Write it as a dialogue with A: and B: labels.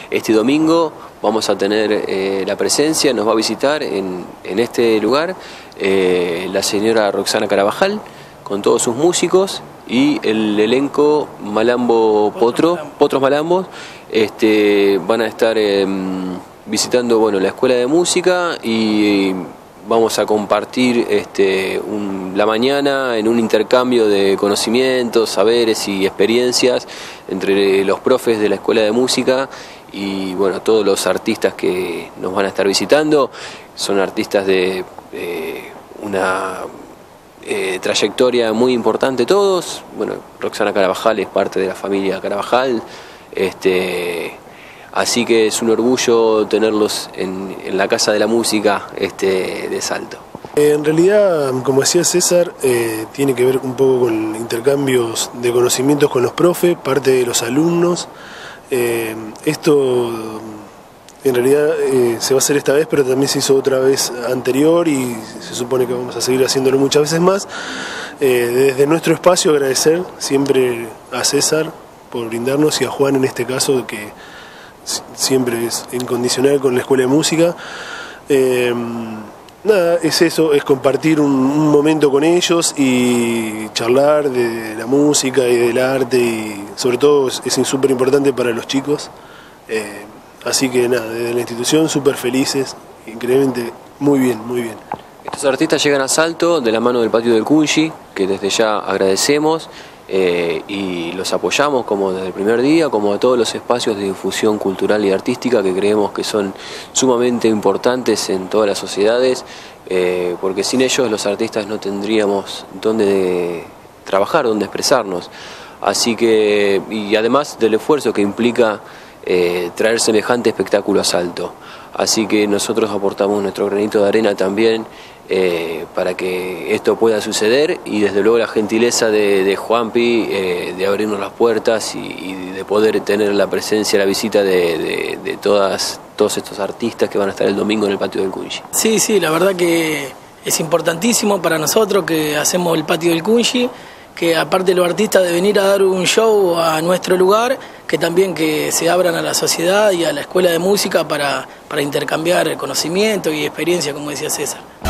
A: este domingo vamos a tener la presencia, nos va a visitar en este lugar la señora Roxana Carabajal con todos sus músicos y el elenco Potros Malambos van a estar visitando la escuela de música y vamos a compartir la mañana en un intercambio de conocimientos, saberes y experiencias entre los profes de la escuela de música y todos los artistas que nos van a estar visitando. Son artistas de una trayectoria muy importante todos. Roxana Carabajal es parte de la familia Carabajal, así que es un orgullo tenerlos en la Casa de la Música de Salto.
B: En realidad, como decía César, tiene que ver un poco con intercambios de conocimientos con los profes, parte de los alumnos. Esto en realidad se va a hacer esta vez, pero también se hizo otra vez anterior y se supone que vamos a seguir haciéndolo muchas veces más. Desde nuestro espacio agradecer siempre a César por brindarnos y a Juan en este caso, que siempre es incondicional con la escuela de música. Nada, es eso, es compartir un momento con ellos y charlar de la música y del arte, y sobre todo es súper importante para los chicos. Así que nada, desde la institución súper felices, increíblemente muy bien, muy bien.
A: Estos artistas llegan a Salto de la mano del Patio del Kunji, que desde ya agradecemos y los apoyamos como desde el primer día, como a todos los espacios de difusión cultural y artística que creemos que son sumamente importantes en todas las sociedades, porque sin ellos los artistas no tendríamos dónde trabajar, dónde expresarnos. Así que, y además del esfuerzo que implica traer semejante espectáculo a Salto. Así que nosotros aportamos nuestro granito de arena también para que esto pueda suceder, y desde luego la gentileza de Juanpi de abrirnos las puertas y de poder tener la presencia, la visita de todos estos artistas que van a estar el domingo en el Patio del Kunji.
C: Sí, la verdad que es importantísimo para nosotros que hacemos el Patio del Kunji, que aparte de los artistas de venir a dar un show a nuestro lugar, que también que se abran a la sociedad y a la escuela de música para intercambiar conocimiento y experiencia, como decía César.